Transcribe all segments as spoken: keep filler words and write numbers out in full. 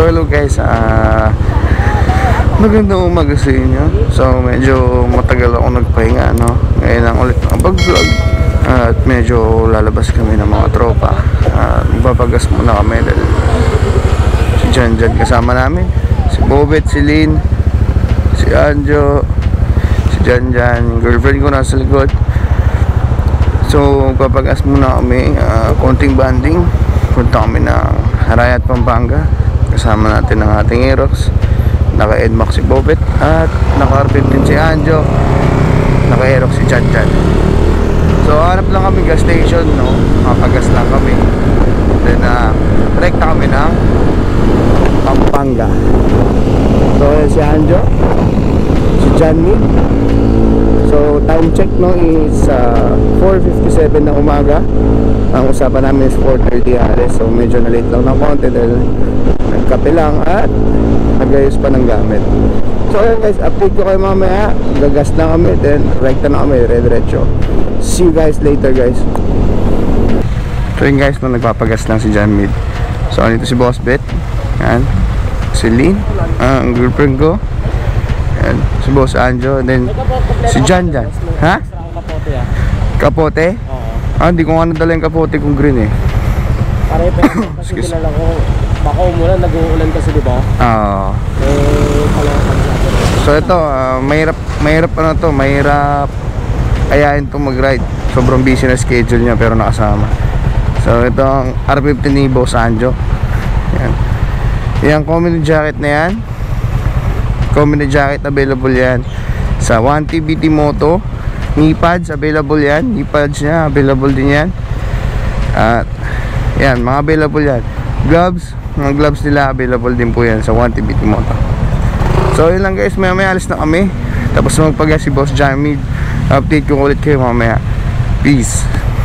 So hello guys, ah uh, magandang umaga sa inyo. So medyo matagal ako nagpahinga, no? Ngayon lang ulit nakapag-vlog. uh, At medyo lalabas kami ng mga tropa. uh, Magpapagas muna kami dahil si Jan Jan kasama namin, si Bobet, si Lynn, si Anjo, si Jan Jan, yung girlfriend ko nasa likod. So magpapagas muna kami, uh, konting banding. Punta kami ng Arayat, Pampanga. Kasama natin ang ating Aerox. Naka-Edmax si Bobet at naka-R fifteen si Anjo, naka-Aerox si Chan Chan. So hanap lang kami gas station, no? Makapagas lang kami. Then uh, rekta kami ng Pampanga. So si Anjo, si Johnny. So time check, no, is uh, four fifty-seven ng umaga. Ang usapan namin is four thirty halos. So medyo na late lang ng konti dahil nagkape lang at nagayos pa ng gamit. So ayun guys, update ko kayo mamaya. Gagas na kami, then rekta na kami, re-diretso. See you guys later guys. So yun guys, no, nagpapagas lang si John Mid. So nito si Boss Bet, yan, si Lynn, uh, ang girlfriend ko, yan, si Boss Anjo, and then si Jan Jan. Ha? Kapote? Oo. Ah, hindi ko nga nadala yung kapote kong green eh. Pare pa kasi dinala ko. Baka umulan, nag-uulan kasi diba? Oo. Eh, pala. So ito, uh, mahirap, mahirap ano to, mahirap ayain itong mag-ride. Sobrang busy na schedule niya pero nakasama. So ito ang R fifteen ni Boss Anjo. Yan. Yung comedy jacket na yan, comedy jacket available yan sa one T B T Moto. Knee pads available yan, knee pads nya available din yan. At yan, mga available yan. Gloves, mga gloves nila available din po yan sa one T B T Moto. So yun lang guys, maya maya alis na kami. Tapos magpagas si Boss Jamie. Update ko ulit kayo mamaya. Peace.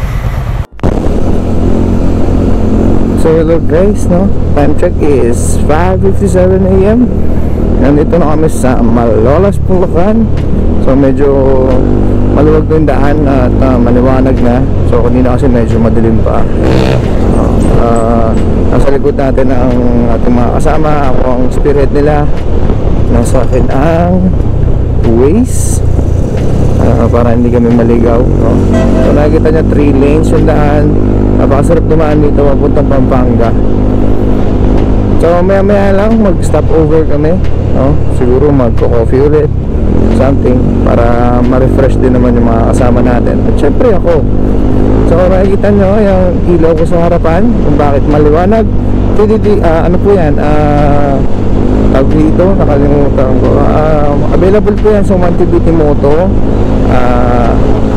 So hello guys, no, time check is five fifty-seven A M Nandito na kami sa Malolos, Bulacan. So medyo maluwag na yung daan at uh, maliwanag na. So kanina kasi medyo madilim pa. uh, Nasa likod natin ang ating mga kasama. Ako ang spirit nila. Nasa akin ang Waze, uh, para hindi kami maligaw, no? So nakikita nyo three lanes yung daan. Napakasarap dumaan dito papuntang Pampanga. So maya maya lang mag stop over kami, no? Siguro magko-coffee ulit, something, para ma-refresh din naman yung mga kasama natin. At syempre ako. So makikita nyo yung ilaw ko sa harapan, kung bakit maliwanag. T D D, uh, ano po yan, uh, tawag dito, nakalimutan ko. uh, Available po yan sa one T B T Moto, uh,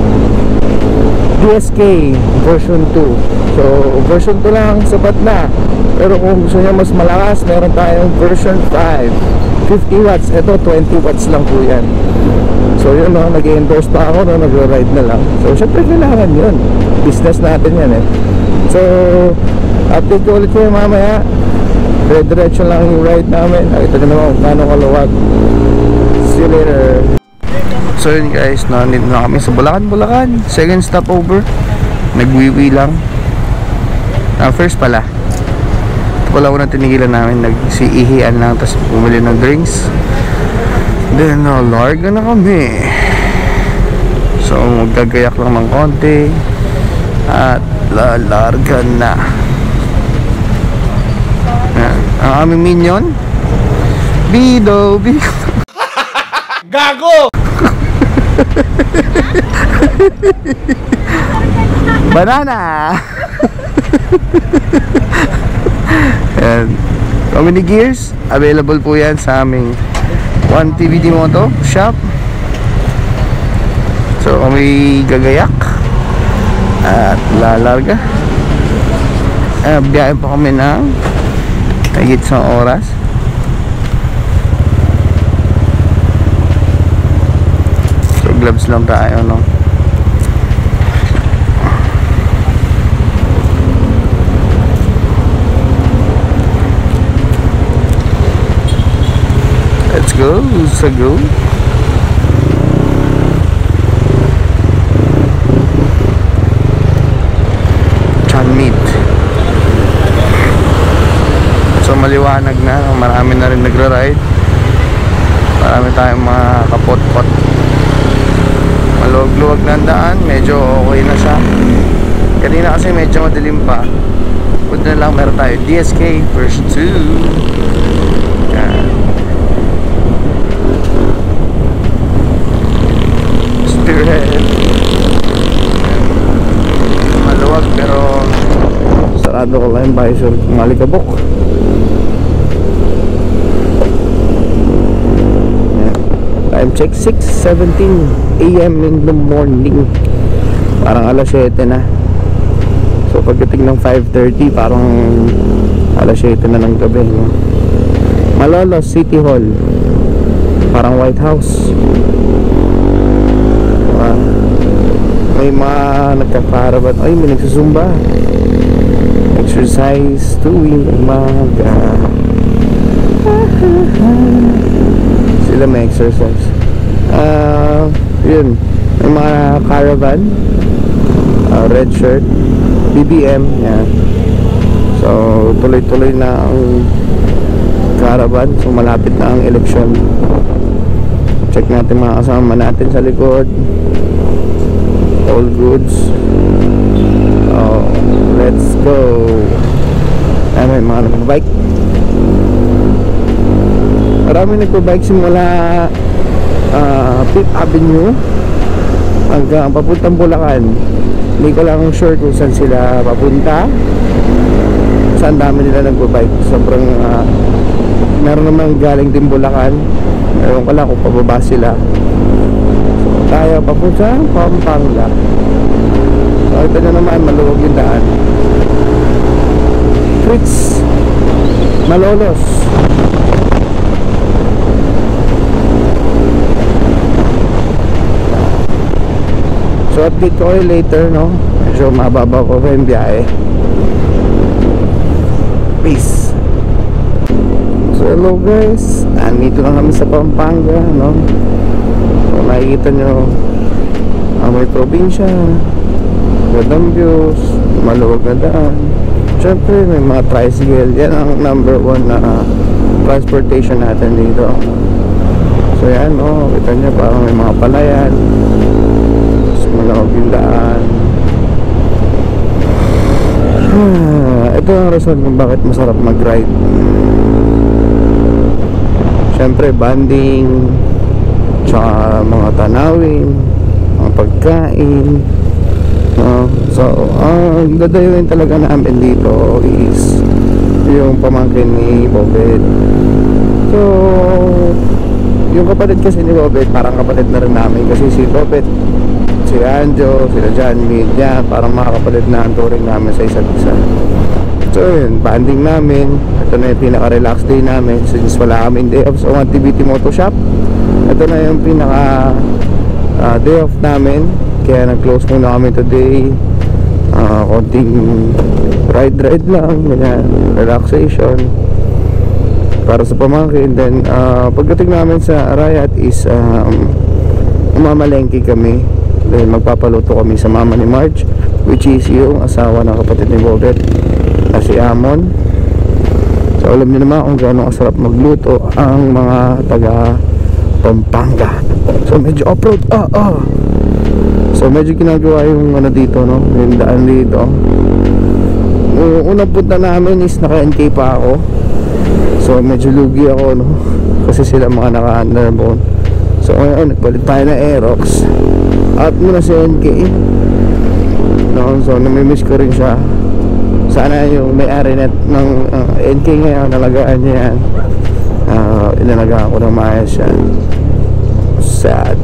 D S K version two. So version two lang, sapat na. Pero kung gusto nyo mas malakas, meron tayong version five, fifty watts. Ito twenty watts lang po yan. So yun, no, nag-endorse pa ako, no, nag-ride na lang. So syempre kailangan yun, business natin yan eh. So update ko ulit kayo mamaya. Red-diretso lang yung ride namin. Nakita nyo naman kung paano kaluwag. See you later. So yun guys, nandito na kami sa Bulacan, Bulacan. Second stop over. Nagwiwi lang. uh, First pala, ito pala unang tinigilan namin. Nagsiihian lang, tapos bumili ng drinks. Then uh, larga na kami. So magagayak lang ng konti at lalarga na. Yan. Ang aming minion, Bido, Bido. Gago! Banana. Yan. Comedy gears available po yan sa aming one T B T Moto shop. So kami gagayak at lalarga. uh, Biyahe pa kami ng higit sa oras. So gloves lang tayo, no? Let's go, let's go. maliwanag na, marami na rin nagra-ride. Marami tayong mga kapot-pot. Maluwag-luwag na ang daan, medyo okay na siya. Kanina kasi medyo madilim pa. Buti na lang meron tayo D S K version two. Yan. Spearhead. Maluwag pero sarado ko lang yung visor, malikabok. Time check six seventeen A M in the morning. Parang alas siyete na. So pagdating ng five thirty parang alas siyete na ng gabi, no? Malolos City Hall, parang White House. uh, May mga nagkakarabat. Ay, may nagsusumba. Exercise tuwing umaga. Sila may exercise. Uh, yun, may mga caravan, uh, red shirt, B B M, yan. So tuloy-tuloy na ang caravan. So malapit na ang eleksyon. Check natin mga kasama natin sa likod. All goods. Oh, let's go. Ay, may mga nagbabike. Marami nagbabike simula uh, Fifth Avenue hanggang papuntang Bulacan. Hindi ko lang sure kung saan sila papunta, saan dami nila nagbabike. Sobrang uh, meron naman galing din Bulacan. Meron ko lang kung pababa sila. So tayo papunta Pampanga. So ito na naman, maluwag yung daan. Fritz Malolos. So update ko kayo later, no? Medyo mababa ko pa yung biyahe. Peace. So hello guys, andito na kami sa Pampanga, no? So makikita nyo ang may probinsya, gandang views, maluwag na daan. Siyempre may mga tricycle. Yan ang number one na uh, transportation natin dito. So yan, no? Kita nyo parang may mga palayan, malawag yung daan. ah, Ito ang rason kung bakit masarap mag-ride. Syempre banding, tsaka mga tanawin, mga pagkain, no? So ang dadayuin talaga namin dito is yung pamangkin ni Bobet. So yung kapatid kasi ni Bobet, parang kapatid na rin namin. Kasi si Bobet, si Anjo, sila John Mead, yan, parang mga kapatid na ang turing namin sa isa't isa. So yun, banding namin. Ito na yung pinaka-relax day namin since wala kaming day off sa activity moto shop. Ito na yung pinaka uh, day off namin. Kaya nag-close muna kami today. uh, Konting ride-ride lang, ganyan, relaxation para sa pamangkin. Then uh, pagdating namin sa Arayat is um, umamalengke kami. Then magpapaluto kami sa mama ni Marge, which is yung asawa ng kapatid ni Bobet na si Amon. So alam niyo naman kung gaano kasarap magluto ang mga taga Pampanga. So medyo off-road, ah ah so medyo ginagawa yung ano dito, no, yung daan dito. Yung unang punta namin is naka-N K pa ako. So medyo lugi ako, no, kasi sila mga naka-underbone. So ngayon nagpalit tayo na Aerox at muna si N K, no? So namimiss ko rin siya. Sana yung may-ari net ng uh, N K ngayon, nalagaan niya yan. uh, Inalagaan ko ng maayos yan. Sad.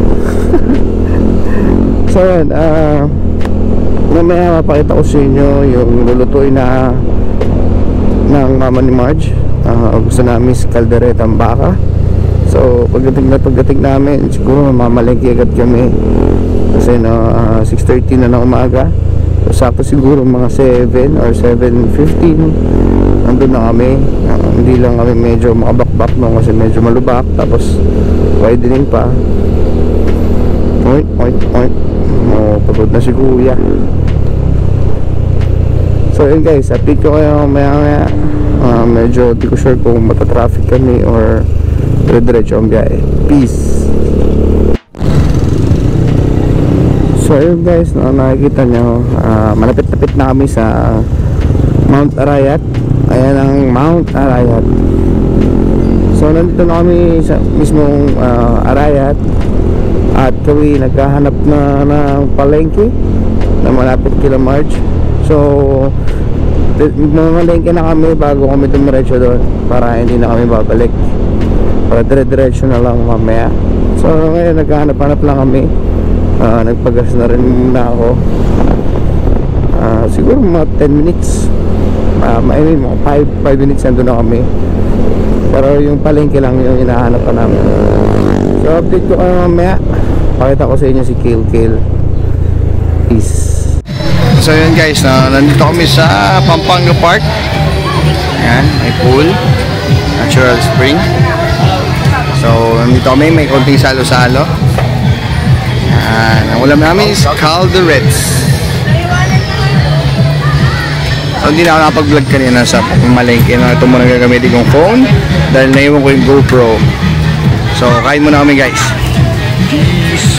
So yan, uh, mamaya mapakita ko sa inyo yung lulutuin na ng mama ni Marge. uh, Gusto namin is kalderetang baka. So pagdating na pagdating namin, siguro mamalengke agad kami. Kasi no, uh, six thirty na ng umaga. So sakto siguro mga seven or seven fifteen nandun na kami. uh, Hindi lang kami medyo makabakbak, no, kasi medyo malubak. Tapos widening pa. Oink, oink, oink. Oh, pagod na si kuya. So yun guys, update ko kayo maya maya. uh, medyo di ko sure kung matatraffic kami or dire-diretso ang biyahe. Peace. So ayun guys, no, nakikita nyo, uh, malapit-lapit na kami sa Mount Arayat. Ayan ang Mount Arayat. So nandito na kami sa mismong uh, Arayat. At kami naghahanap na ng palengke na malapit kila Marge. So mamalengke na kami bago kami dumiretso doon, para hindi na kami babalik, para dire-diretso na lang mamaya. So ngayon naghahanap-hanap lang kami. uh, Nagpagas na rin muna ako. uh, Siguro mga ten minutes, uh, I mean mga five minutes nandun na kami. Pero yung palengke lang yung hinahanap pa namin. So update ko kayo mamaya. Pakita ko sa inyo si Kale Kale. Peace. So yun guys, uh, nandito kami sa Pampanga Park. Ayan, may pool, natural spring. So nandito kami, may konting salo-salo. Ayan, ang ulam namin is calderettes. So hindi na ako nakapag-vlog kanina sa malengke. No? Ito muna gagamitin kong phone dahil naiwan ko yung GoPro. So kain muna kami guys. Peace.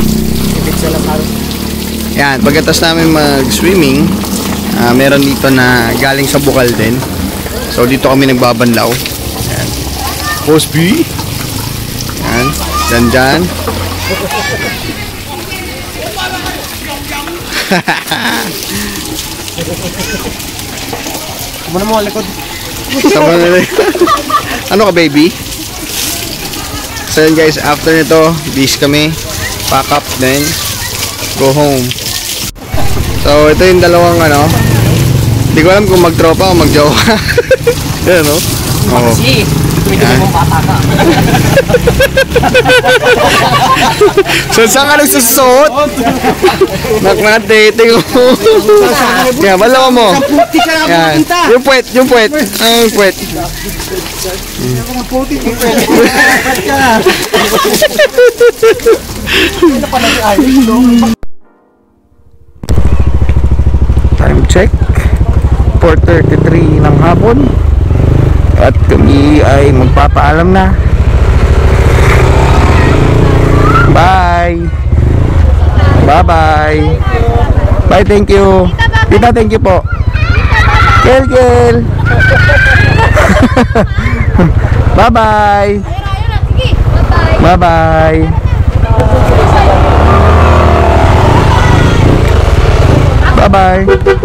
Yan, pagkatapos namin mag-swimming, uh, meron dito na galing sa Bukal din. So dito kami nagbabanlaw. Yan. Post B. Yan, dyan dyan. Muna mo, likod. Ano ka baby? So yun guys, after nito, bis kami, pack up then go home. So ito yung dalawang ano, hindi ko alam kung magtropa o magjowa. Yan no? Oo. Kasi, may Yan. mong bata ka. So saan ka nagsusot? Nakna-dating ko. Yan, balawa mo. Yan. Yung puwet, yung puwet. Ay, yung puwet. Time check, four thirty-three ng hapon. At kami ay magpapaalam na. Bye. Bye-bye. Bye, thank you. Tita, thank you po. Kel, Kel. Bye-bye. Bye-bye. Bye-bye.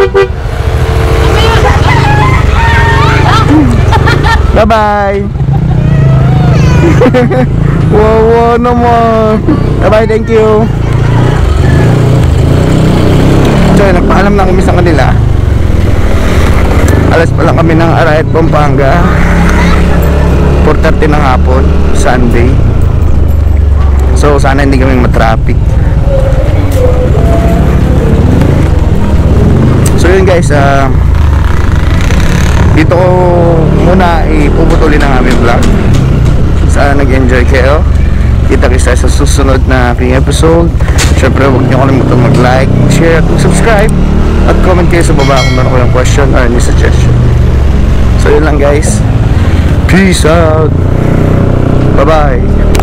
Bye-bye. Wow, wow naman. Bye-bye, thank you. So, nagpaalam na kami sa kanila. Alas pa lang kami ng Arayat, Pampanga. four thirty ng hapon, Sunday. So, sana hindi kami matraffic. So, yun guys, ah... Uh, dito ko muna ipuputulin ang aming vlog. Sana nag-enjoy kayo. Kita kita sa susunod na aking episode. Syempre huwag niyo kalimutan mag-like, share, at subscribe. At comment kayo sa baba kung meron kayong question or any suggestion. So yun lang guys. Peace out. Bye bye.